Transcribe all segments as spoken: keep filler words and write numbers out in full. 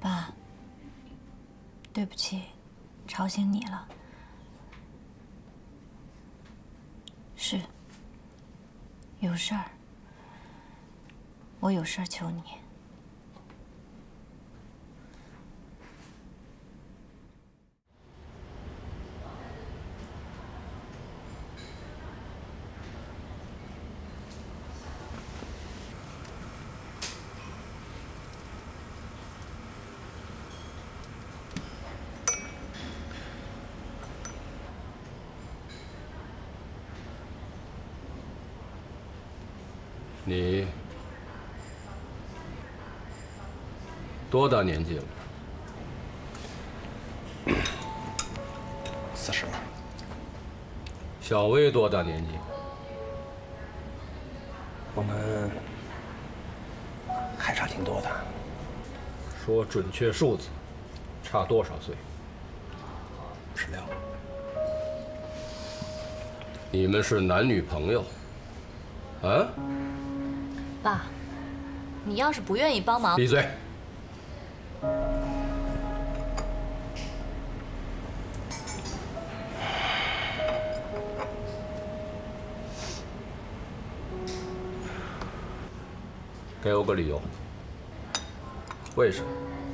爸，对不起，吵醒你了。是，有事儿，我有事儿求你。 你多大年纪了？ 四十。 小薇多大年纪？ 我们还差挺多的。 说准确数字，差多少岁？ 十六。 你们是男女朋友？啊？ 爸，你要是不愿意帮忙， 闭嘴！给我个理由。为什么？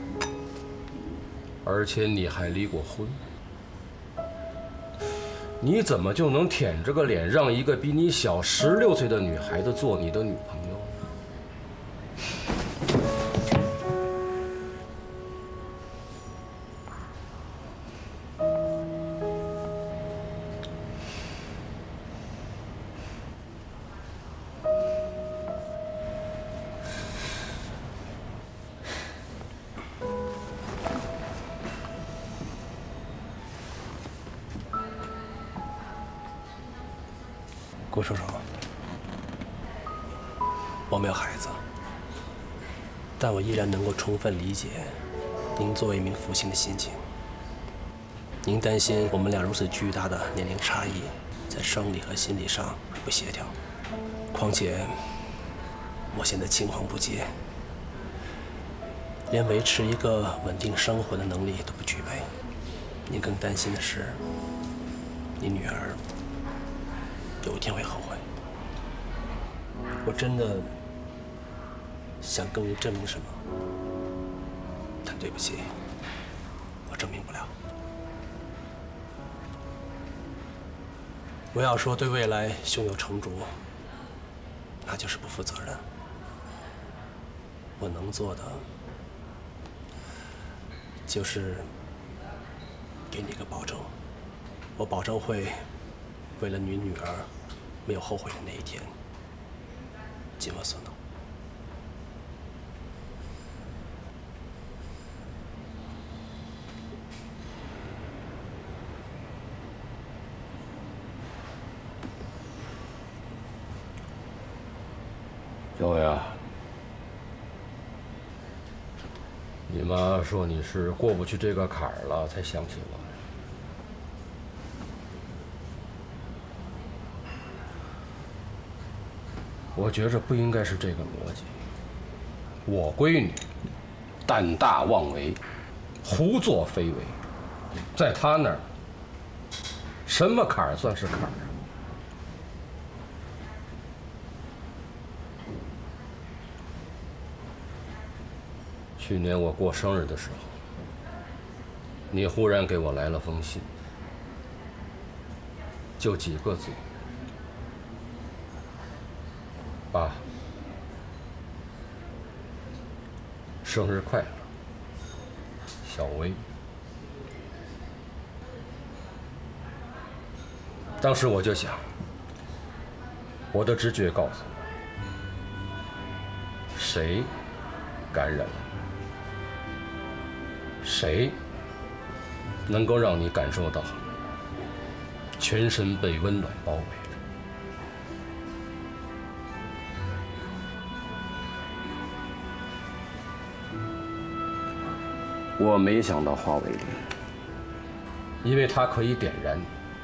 而且你还离过婚，你怎么就能舔着个脸让一个比你小十六岁的女孩子做你的女朋友？ 郭叔叔，我没有孩子，但我依然能够充分理解您作为一名父亲的心情。您担心我们俩如此巨大的年龄差异，在生理和心理上会不协调。况且，我现在青黄不接，连维持一个稳定生活的能力都不具备。您更担心的是，你女儿 有一天会后悔。我真的想跟你证明什么，但对不起，我证明不了。我要说对未来胸有成竹，那就是不负责任。我能做的，就是给你一个保证，我保证会 为了你女儿没有后悔的那一天，尽我所能。 小伟啊，你妈说你是过不去这个坎儿了，才想起我。 我觉着不应该是这个逻辑。我闺女胆大妄为，胡作非为，在她那儿，什么坎儿算是坎儿啊？去年我过生日的时候，你忽然给我来了封信，就几个字。 爸，生日快乐，小薇。当时我就想，我的直觉告诉我，谁感染了你，谁能够让你感受到全身被温暖包围。 我没想到华为，因为它可以点燃你，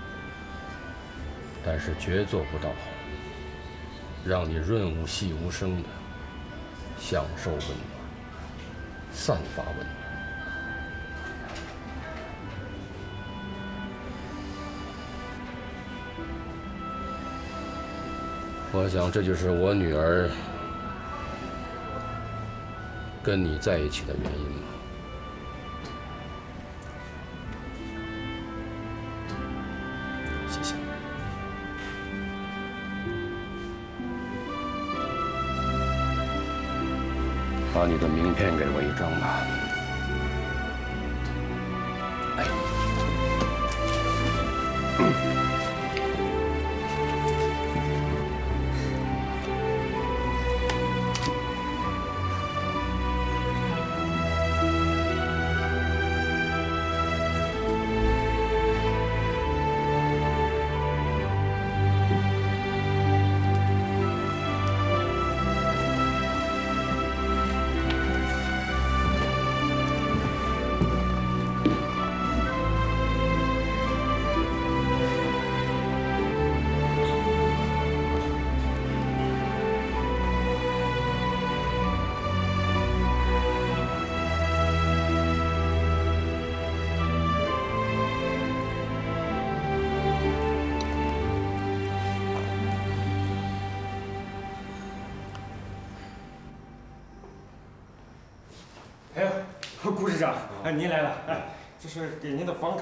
但是绝做不到让你润物细无声的享受温暖，散发温暖。 我想这就是我女儿跟你在一起的原因吧。 谢谢。 把你的名片给我一张吧。哎。 哎呦，顾市长，哎，您来了，哎，这是给您的房卡。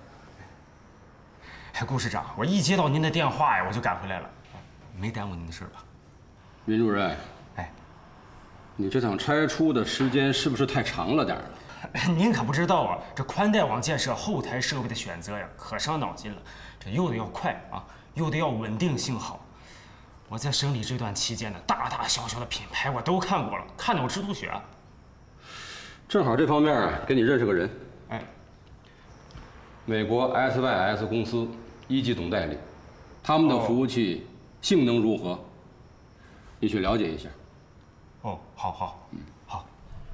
哎，顾市长，我一接到您的电话呀，我就赶回来了，没耽误您的事吧？ 云主任， 哎， 你这趟拆除的时间是不是太长了点儿？ 您可不知道啊，这宽带网建设后台设备的选择呀，可伤脑筋了。这又得要快啊，又得要稳定性好。我在省里这段期间呢，大大小小的品牌我都看过了，看得我直吐血。 正好这方面啊，给你认识个人。 哎， 美国 S Y S 公司一级总代理，他们的服务器性能如何？你去了解一下。 哦，好好，嗯，好。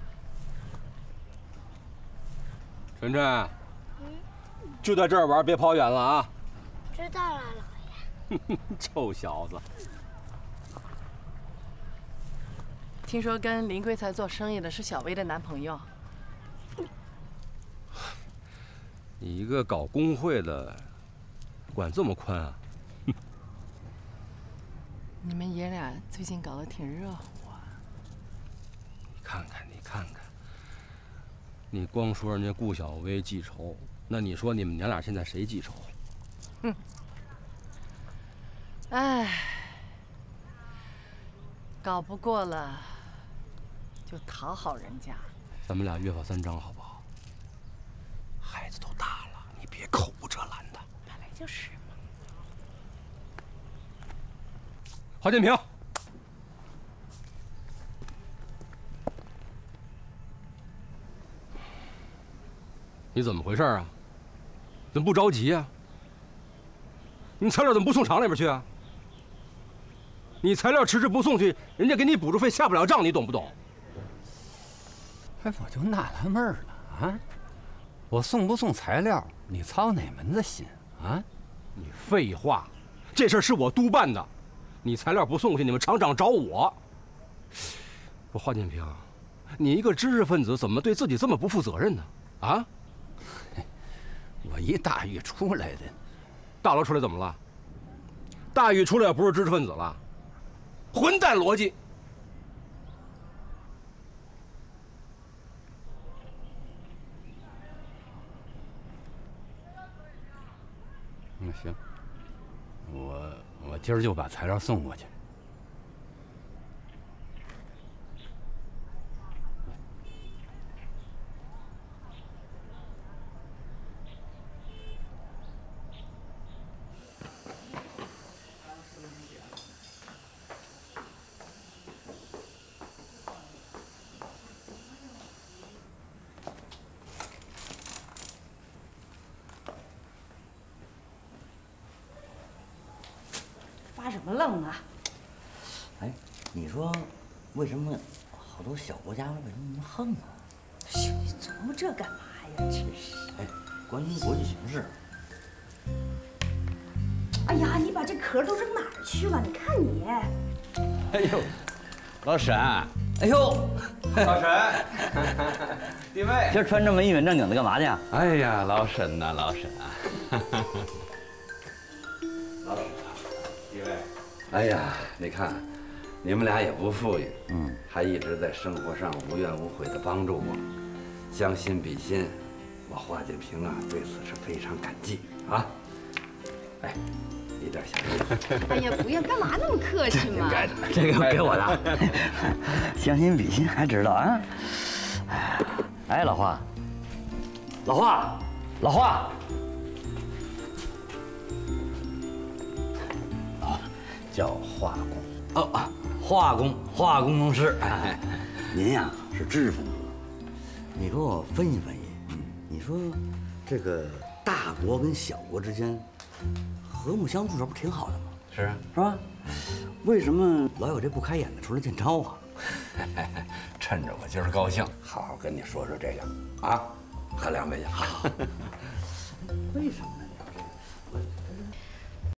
晨晨，就在这儿玩，别跑远了啊！ 知道了，老爷。 臭小子！ 听说跟林贵才做生意的是小薇的男朋友。 你一个搞工会的，管这么宽啊？ 你们爷俩最近搞得挺热乎啊。 你看看，你看看，你光说人家顾小薇记仇，那你说你们娘俩现在谁记仇？ 哼。哎，搞不过了。就讨好人家， 咱们俩约法三章好不好？孩子都大了，你别口无遮拦的。 本来就是嘛。 华建平，你怎么回事啊？怎么不着急呀？你材料怎么不送厂里边去啊？你材料迟迟不送去，人家给你补助费下不了账，你懂不懂？ 哎，我就纳了闷儿了啊！我送不送材料，你操哪门子心啊？ 你废话，这事儿是我督办的，你材料不送去，你们厂长找我。我华建平，你一个知识分子，怎么对自己这么不负责任呢？啊？ 我一大狱出来的， 大楼出来怎么了？大狱出来不是知识分子了？混蛋逻辑！ 那行，我我今儿就把材料送过去。 发什么愣啊？ 哎，你说为什么好多小国家为什么那么横啊？ 兄弟，琢磨这干嘛呀？真是！ 哎，关心国际形势。 哎呀，你把这壳都扔哪儿去了？你看你！ 哎呦，老沈！ 哎呦， 老沈，弟妹， 今儿穿这么一本正经的干嘛去啊？ 哎呀，老沈呐，老沈啊！ 老沈啊，弟妹， 哎呀，你看，你们俩也不富裕，嗯，还一直在生活上无怨无悔地帮助我，将心比心，我华建平啊，对此是非常感激啊。哎，一点小意思。 哎呀，不用，干嘛那么客气嘛？ 应该的， 这个给我的，将心比心还知道啊？哎，老华，老华，老华，哦，叫华工。哦啊，华工，华工程师。哎，您呀是知识分子，你给我分析分析，你说这个大国跟小国之间和睦相处，这不挺好的吗？ 是啊， 是吧？为什么老有这不开眼的出来见招啊？ 趁着我今儿高兴，好好跟你说说这个啊，喝两杯去。好， 为什么呢？